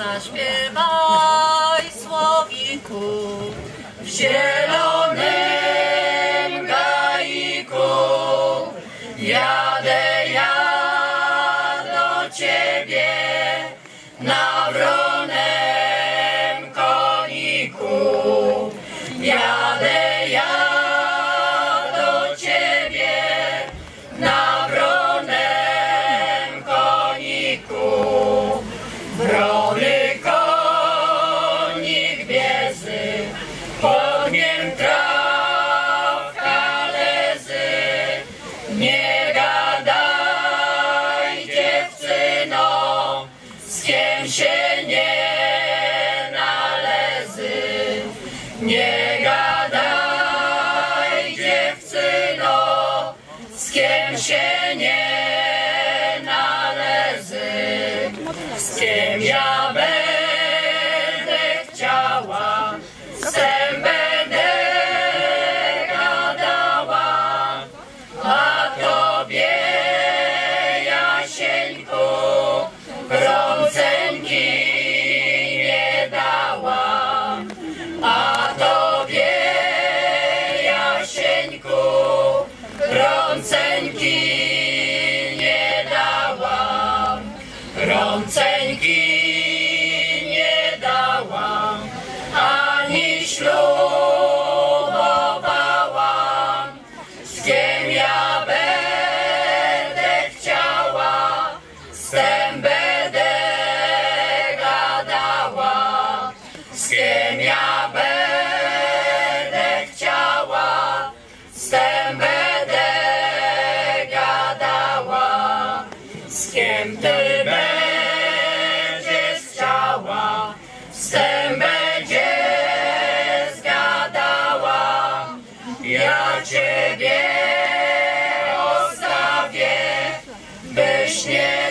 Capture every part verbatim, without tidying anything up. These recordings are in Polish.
zaśpiewaj, słowiku, w zielonym gaiku. Jadę ja do ciebie na wronem koniku. Jadę ja do ciebie na wronem koniku. Wrony konik biezy, pod niem trawka lezy. Nie gadaj, dziewczyno, z kim się nie należy. Nie gadaj, dziewczyno, z kim się nie należy. Z kim ja będę chciała, z tym będę gadała, a tobie, Jasieńku, rącenki nie dałam. A tobie, Jasieńku, rącenki nie dałam. Rącenki nie dałam, ani ślubowałam. Z kim ja będę chciała, z tym będę gadała. Z kim ja będę chciała, z tym będę gadała. Z kim ty będziesz chciała, z tym będziesz gadała. Ja ciebie ostawię, byś nie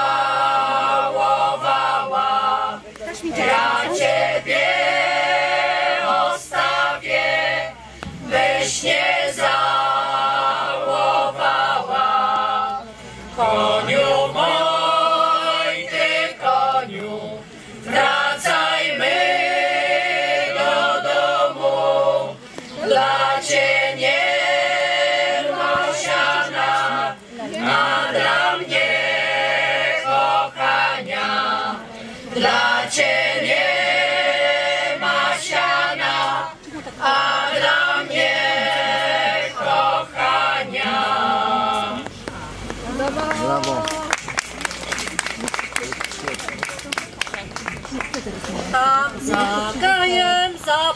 żałowała. Ja ciebie ostawię, byś nie żałowała. Koniu mój, ty koniu, wracajmy do domu. Dla cię nie ma siana, a dla mnie kochania. Dla cię nie ma siana, a dla mnie kochania. Brawo. Tam za gajem, za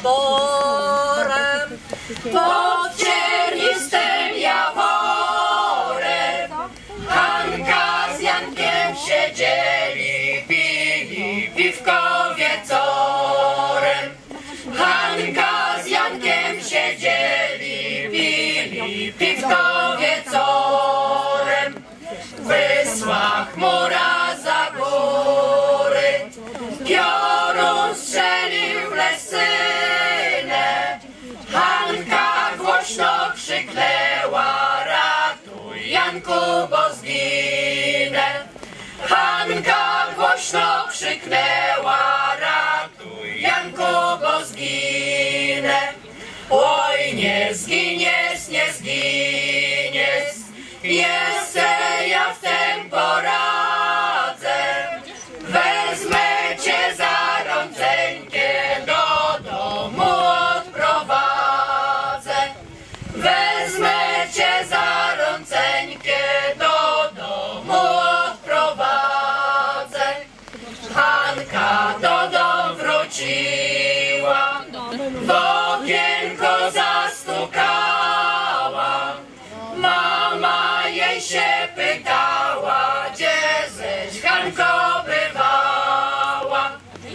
borem, pod ciernistym jaworem, Hanka z Jankiem siedzieli, pili piwko wieczorem. Hanka z Jankiem siedzieli, pili piwko wieczorem. Wysła chmura za góry, piorun strzelił w lesynę. Hanka głośno krzyknęła, ratuj Janku, bo zginę. Hanka głośno krzyknęła, ratuj Janku, bo zginę. Oj, nie zginiesz, nie zginiesz, jeszcze ja w tym poradzę. Wezmę cię za rącenkę, do domu odprowadzę. Wezmę cię za rącenkę, do domu odprowadzę. Hanka do domu wróciła, w okienko zastukała. Mama jej się pytała, gdzieżeś, Hanko, bywała.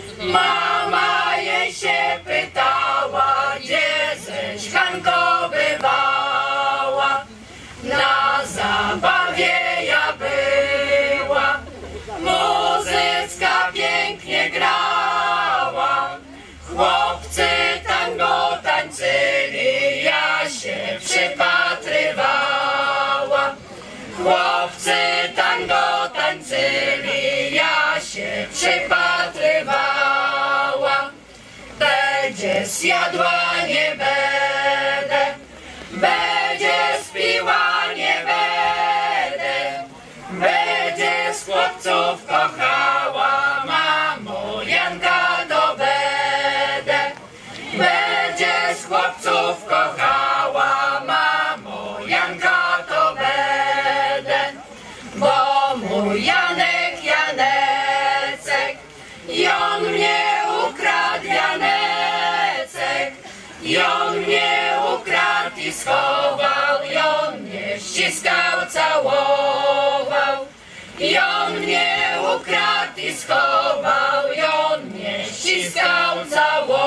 Mama jej się pytała, gdzieżeś, Hanko, bywała. Na zabawie ja była, muzyka pięknie grała. Chłopcy tango tańczyli, ja się przypatrywała. Chłopcy tango tańczyli, ja się przypatrywała. bez jadła nie będę, będzie spiła nie będę, będzie z chłopców kochała, mamo Janka to będę, będzie z chłopców kochała, mamo Janka to będę, bo mój Janek Janecek, i on mnie ukradł Janecek, i on mnie ukradł i schował, i on mnie ściskał, całował, i on mnie ukradł i schował, i on mnie ściskał, całował.